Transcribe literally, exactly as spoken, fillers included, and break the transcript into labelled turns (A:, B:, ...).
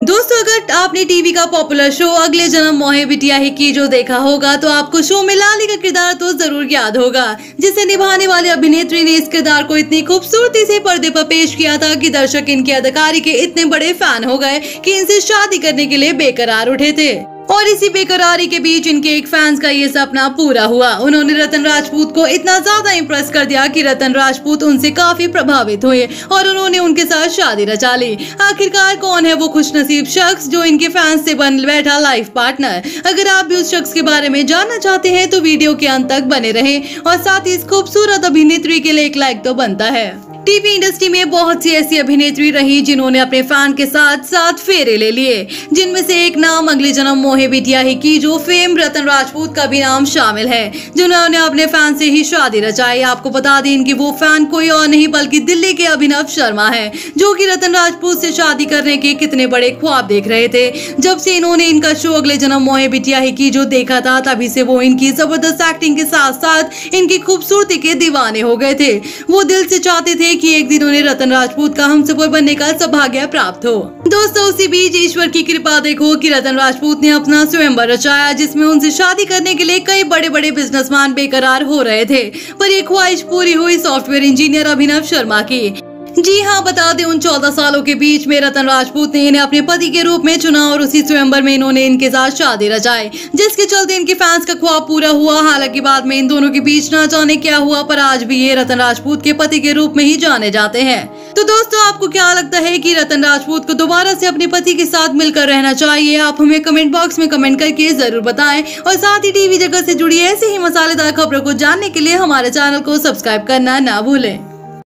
A: दोस्तों, अगर आपने टीवी का पॉपुलर शो अगले जन्म मोहे बिटिया ही की जो देखा होगा तो आपको शो में लाली का किरदार तो जरूर याद होगा, जिसे निभाने वाली अभिनेत्री ने इस किरदार को इतनी खूबसूरती से पर्दे पर पेश किया था कि दर्शक इनकी अदाकारी के इतने बड़े फैन हो गए कि इनसे शादी करने के लिए बेकरार उठे थे। और इसी बेकरारी के बीच इनके एक फैंस का ये सपना पूरा हुआ। उन्होंने रतन राजपूत को इतना ज्यादा इम्प्रेस कर दिया कि रतन राजपूत उनसे काफी प्रभावित हुए और उन्होंने उनके साथ शादी रचा ली। आखिरकार कौन है वो खुशनसीब शख्स जो इनके फैंस से बन बैठा लाइफ पार्टनर? अगर आप भी उस शख्स के बारे में जानना चाहते हैं तो वीडियो के अंत तक बने रहें और साथ ही इस खूबसूरत अभिनेत्री के लिए एक लाइक तो बनता है। टीवी इंडस्ट्री में बहुत सी ऐसी अभिनेत्री रही जिन्होंने अपने फैन के साथ साथ फेरे ले लिए, जिनमें से एक नाम अगले जन्म मोहे बिटिया ही की जो फेम रतन राजपूत का भी नाम शामिल है, जिन्होंने अपने फैन से ही शादी रचाई। आपको बता दें इनकी वो फैन कोई और नहीं बल्कि दिल्ली के अभिनव शर्मा है, जो कि रतन राजपूत से शादी करने के कितने बड़े ख्वाब देख रहे थे। जब से इन्होंने इनका शो अगले जन्म मोहे बिटिया ही की जो देखा था, तभी से वो इनकी जबरदस्त एक्टिंग के साथ साथ इनकी खूबसूरती के दीवाने हो गए थे। वो दिल से चाहते थे कि एक दिन उन्हें रतन राजपूत का हमसफर बनने का सौभाग्य प्राप्त हो। दोस्तों, उसी बीच ईश्वर की कृपा देखो कि रतन राजपूत ने अपना स्वयंवर रचाया, जिसमें उनसे शादी करने के लिए कई बड़े बड़े बिजनेसमैन बेकरार हो रहे थे, पर ये ख्वाहिश पूरी हुई सॉफ्टवेयर इंजीनियर अभिनव शर्मा की। जी हाँ, बता दें उन चौदह सालों के बीच में रतन राजपूत ने इन्हें अपने पति के रूप में चुना और उसी स्वयंवर में इन्होंने इनके साथ शादी रचाई, जिसके चलते इनके फैंस का ख्वाब पूरा हुआ। हालांकि बाद में इन दोनों के बीच ना जाने क्या हुआ, पर आज भी ये रतन राजपूत के पति के रूप में ही जाने जाते हैं। तो दोस्तों, आपको क्या लगता है कि रतन राजपूत को दोबारा से अपने पति के साथ मिलकर रहना चाहिए? आप हमें कमेंट बॉक्स में कमेंट करके जरूर बताएं और साथ ही टीवी जगत से जुड़ी ऐसी ही मसालेदार खबरों को जानने के लिए हमारे चैनल को सब्सक्राइब करना ना भूलें।